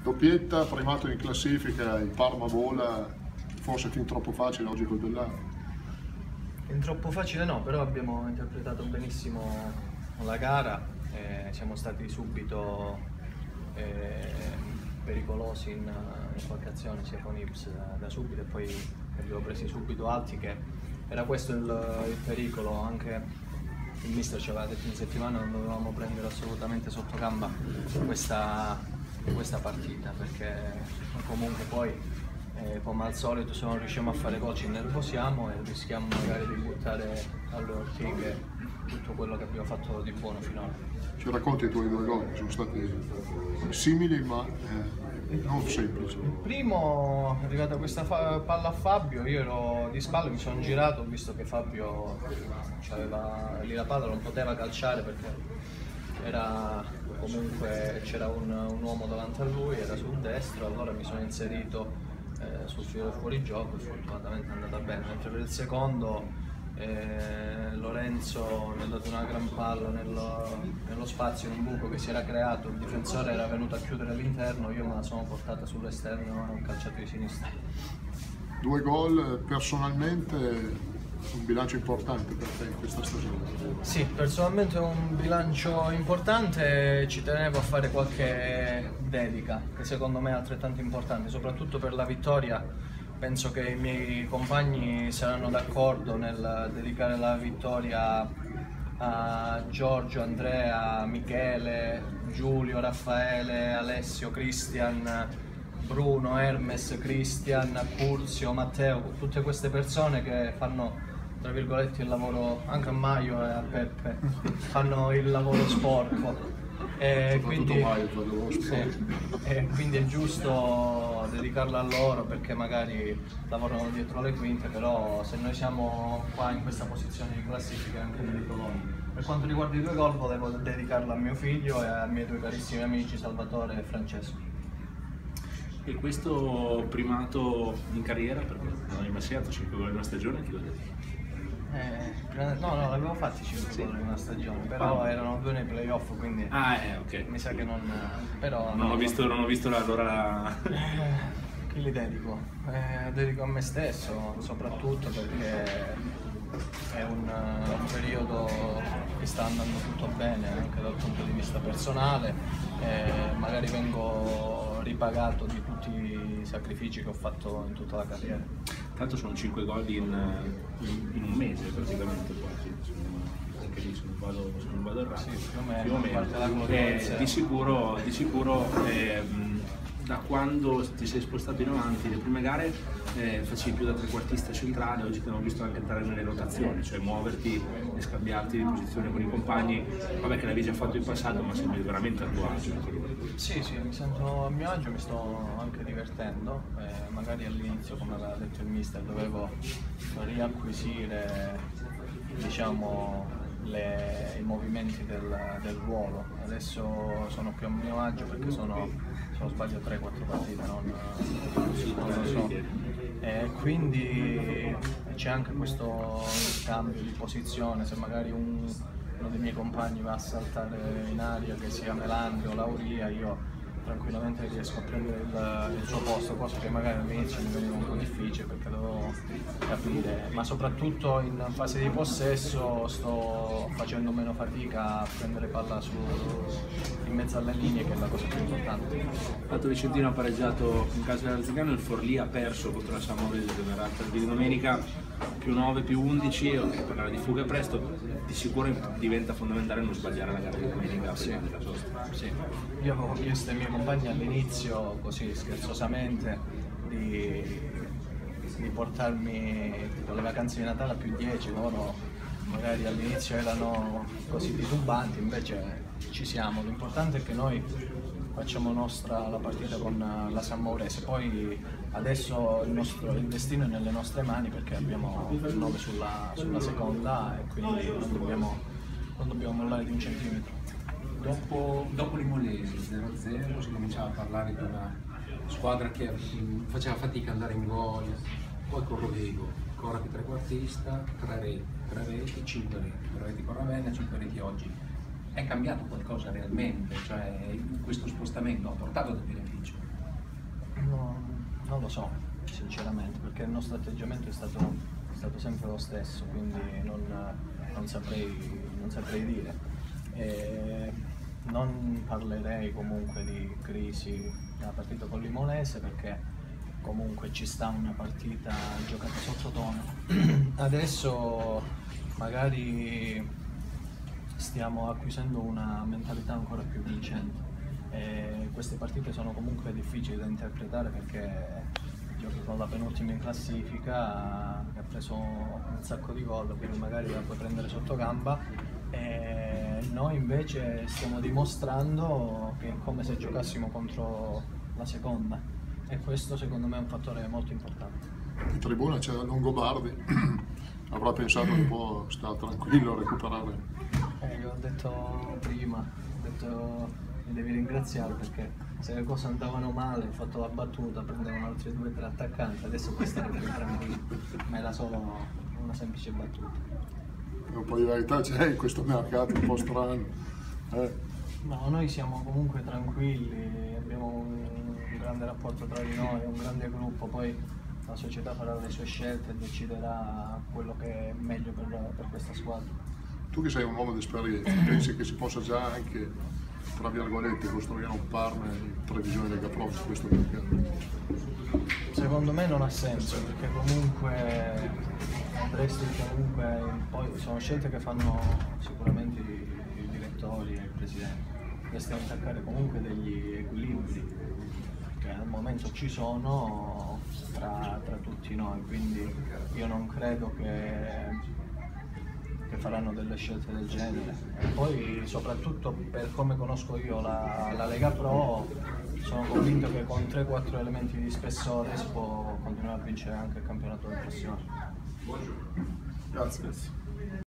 Doppietta, primato in classifica, il Parma vola, forse fin troppo facile oggi col Bellano. Fin troppo facile no, però abbiamo interpretato benissimo la gara, siamo stati subito pericolosi in qualche sia con Ips da subito e poi abbiamo presi subito alti, che era questo il pericolo. Anche il mister ci aveva detto in settimana non dovevamo prendere assolutamente sotto gamba questa partita, perché comunque poi come al solito se non riusciamo a fare gol ci innervosiamo e rischiamo magari di buttare alle ortiche tutto quello che abbiamo fatto di buono finora. Ci racconti i tuoi due gol, che sono stati simili ma non semplici. Il primo, è arrivata questa palla a Fabio, io ero di spalle, mi sono girato, ho visto che Fabio aveva lì la palla, non poteva calciare perché comunque c'era un uomo davanti a lui, era sul destro, allora mi sono inserito sul filo del fuorigioco e fortunatamente è andata bene. Mentre per il secondo Lorenzo mi ha dato una gran palla nello spazio, in un buco che si era creato, il difensore era venuto a chiudere all'interno, io me la sono portata sull'esterno e ho calciato di sinistra. Due gol, personalmente un bilancio importante per te in questa stagione. Sì, personalmente è un bilancio importante, ci tenevo a fare qualche dedica che secondo me è altrettanto importante, soprattutto per la vittoria. Penso che i miei compagni saranno d'accordo nel dedicare la vittoria a Giorgio, Andrea, Michele, Giulio, Raffaele, Alessio, Cristian, Bruno, Hermes, Cristian, Curzio, Matteo, tutte queste persone che fanno tra virgolette il lavoro, anche a Maio e a Peppe, fanno il lavoro sporco. Quindi è giusto dedicarla a loro, perché magari lavorano dietro le quinte, però se noi siamo qua in questa posizione di classifica è anche merito loro. Per quanto riguarda i due gol volevo dedicarlo a mio figlio e ai miei due carissimi amici Salvatore e Francesco. E questo primato in carriera, perché non hai mai segnato 5 gol in una stagione, chi l'ha detto? No, l'avevo fatti 5 gol in una stagione, però erano 2 nei playoff, quindi ok. mi sa che non... però non ho visto allora chi li dedico? Dedico a me stesso, soprattutto perché è un periodo che sta andando tutto bene anche dal punto di vista personale, magari vengo ripagato di tutti i sacrifici che ho fatto in tutta la carriera. Tanto sono 5 gol in un mese praticamente quasi, anche lì se non vado errato. Sì, più o meno. Di sicuro da quando ti sei spostato in avanti le prime gare facevi più da trequartista centrale, oggi ti abbiamo visto anche entrare nelle rotazioni, cioè muoverti e scambiarti di posizione con i compagni, vabbè che l'avevi già fatto in passato ma sembri veramente a tuo agio. Sì, mi sento a mio agio, mi sto anche divertendo, magari all'inizio, come aveva detto il mister, dovevo riacquisire, diciamo, i movimenti del ruolo. Adesso sono più a mio agio perché se non sbaglio 3-4 partite, non lo so. Quindi c'è anche questo cambio di posizione, se magari uno dei miei compagni va a saltare in aria, che sia Melandi o Lauria, io tranquillamente riesco a prendere il suo posto, cosa che magari all'inizio mi veniva un po' difficile perché dovevo capire, ma soprattutto in fase di possesso sto facendo meno fatica a prendere palla in mezzo alle linee, che è la cosa più importante. L'Alto Vicentino ha pareggiato in casa dell'Arzignano, il Forlì ha perso contro la Samoese di domenica, +9, +11, parlare di fuga presto, di sicuro diventa fondamentale non sbagliare la gara di domenica. Sì. Io avevo chiesto ai miei compagni all'inizio, così scherzosamente, di portarmi tipo le vacanze di Natale a +10, loro magari all'inizio erano così titubanti, invece ci siamo. L'importante è che noi facciamo nostra la partita con la San Maurese, poi adesso il destino è nelle nostre mani perché abbiamo il 9 sulla seconda e quindi non dobbiamo mollare di un centimetro. Dopo l'Imolese 0-0 si cominciava a parlare di una squadra che faceva fatica ad andare in gol, poi con Rodrigo, ancora più trequartista, 3 reti, 5 reti, 3 reti con Ravenna, 5 reti oggi. È cambiato qualcosa realmente? Cioè questo spostamento ha portato dei benefici? Non lo so, sinceramente, perché il nostro atteggiamento è stato sempre lo stesso, quindi non saprei dire. Non parlerei comunque di crisi della partita con Limonese, perché comunque ci sta una partita giocata sottotono. Adesso magari stiamo acquisendo una mentalità ancora più vincente. Queste partite sono comunque difficili da interpretare, perché giochi con la penultima in classifica che ha preso un sacco di gol, quindi magari la puoi prendere sotto gamba, e noi invece stiamo dimostrando che è come se giocassimo contro la seconda, e questo secondo me è un fattore molto importante. In tribuna c'è Longobardi, avrà pensato che può stare tranquillo a recuperare. Io ho detto prima, mi devi ringraziare, perché se le cose andavano male, ho fatto la battuta, prendevano altri 2 o 3 attaccanti, adesso puoi stare più tranquillo, ma era solo una semplice battuta. Un po' di verità c'è in questo mercato un po' strano. No, noi siamo comunque tranquilli, abbiamo un grande rapporto tra di noi, un grande gruppo, poi la società farà le sue scelte e deciderà quello che è meglio per questa squadra. Tu che sei un uomo di esperienza, pensi che si possa già anche, tra virgolette, costruire un partner in previsione degli approcci questo mercato? Secondo me non ha senso, perché comunque andresti poi sono scelte che fanno sicuramente i direttori e il presidente. Dovresti attaccare comunque degli equilibri che al momento ci sono tra tutti noi, quindi io non credo che faranno delle scelte del genere. E poi soprattutto, per come conosco io la Lega Pro, sono convinto che con 3-4 elementi di spessore si può continuare a vincere anche il campionato del prossimo anno. Grazie.